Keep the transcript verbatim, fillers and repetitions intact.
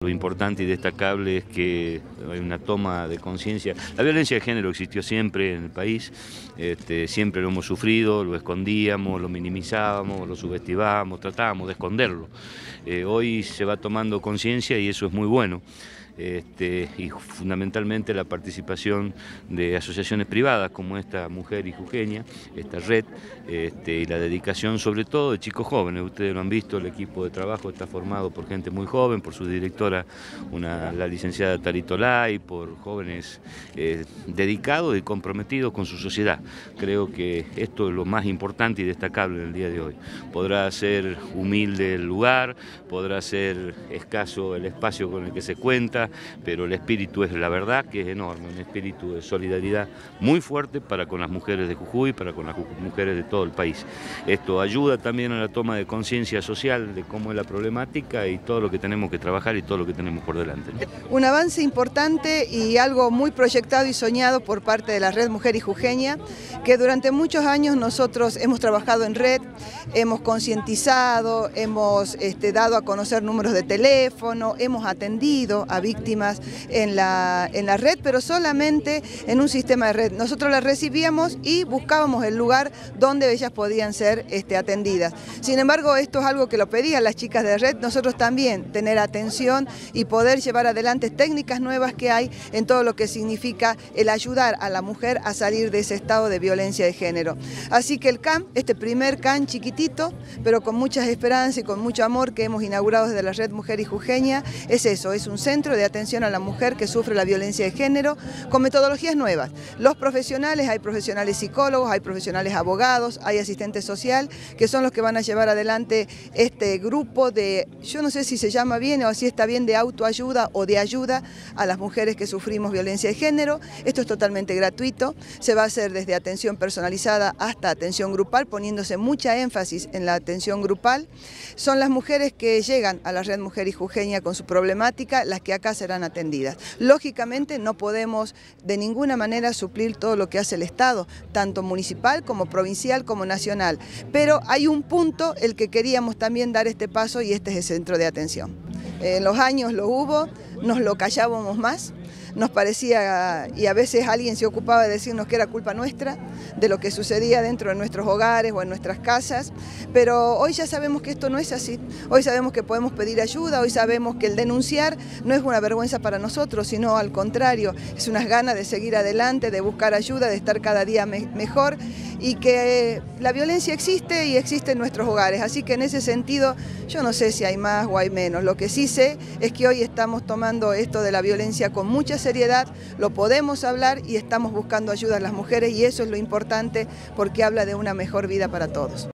Lo importante y destacable es que hay una toma de conciencia. La violencia de género existió siempre en el país, este, siempre lo hemos sufrido, lo escondíamos, lo minimizábamos, lo subestimábamos, tratábamos de esconderlo. Eh, hoy se va tomando conciencia y eso es muy bueno. Este, y fundamentalmente la participación de asociaciones privadas como esta Mujer y Jujeña, esta red, este, y la dedicación sobre todo de chicos jóvenes. Ustedes lo han visto, el equipo de trabajo está formado por gente muy joven, por su directora, una, la licenciada Tarito Lai, por jóvenes eh, dedicados y comprometidos con su sociedad. Creo que esto es lo más importante y destacable en el día de hoy. Podrá ser humilde el lugar, podrá ser escaso el espacio con el que se cuenta, pero el espíritu es la verdad que es enorme, un espíritu de solidaridad muy fuerte para con las mujeres de Jujuy, para con las mujeres de todo el país. Esto ayuda también a la toma de conciencia social de cómo es la problemática y todo lo que tenemos que trabajar y todo lo que tenemos por delante, ¿no? Un avance importante y algo muy proyectado y soñado por parte de la Red Mujer y Jujeña, que durante muchos años nosotros hemos trabajado en red, hemos concientizado, hemos este, dado a conocer números de teléfono, hemos atendido a víctimas en la, en la red, pero solamente en un sistema de red. Nosotros las recibíamos y buscábamos el lugar donde ellas podían ser este, atendidas. Sin embargo, esto es algo que lo pedían las chicas de red, nosotros también tener atención y poder llevar adelante técnicas nuevas que hay en todo lo que significa el ayudar a la mujer a salir de ese estado de violencia de género. Así que el C A M, este primer C A M chiquitito, pero con muchas esperanzas y con mucho amor que hemos inaugurado desde la Red Mujer y Jujeña, es eso, es un centro de atención a la mujer que sufre la violencia de género con metodologías nuevas. Los profesionales, hay profesionales psicólogos, hay profesionales abogados, hay asistentes social, que son los que van a llevar adelante este grupo de, yo no sé si se llama bien o si está bien, de autoayuda o de ayuda a las mujeres que sufrimos violencia de género. Esto es totalmente gratuito, se va a hacer desde atención personalizada hasta atención grupal, poniéndose mucha énfasis en la atención grupal. Son las mujeres que llegan a la Red Mujer y Jujeña con su problemática las que acá serán atendidas. Lógicamente no podemos de ninguna manera suplir todo lo que hace el Estado, tanto municipal como provincial como nacional, pero hay un punto el que queríamos también dar este paso y este es el centro de atención. En los años lo hubo, nos lo callábamos más, nos parecía, y a veces alguien se ocupaba de decirnos que era culpa nuestra, de lo que sucedía dentro de nuestros hogares o en nuestras casas, pero hoy ya sabemos que esto no es así, hoy sabemos que podemos pedir ayuda, hoy sabemos que el denunciar no es una vergüenza para nosotros, sino al contrario, es unas ganas de seguir adelante, de buscar ayuda, de estar cada día me- mejor, y que la violencia existe y existe en nuestros hogares, así que en ese sentido yo no sé si hay más o hay menos, lo que sí sé es que hoy estamos tomando esto de la violencia con mucha seriedad, lo podemos hablar y estamos buscando ayuda a las mujeres y eso es lo importante porque habla de una mejor vida para todos.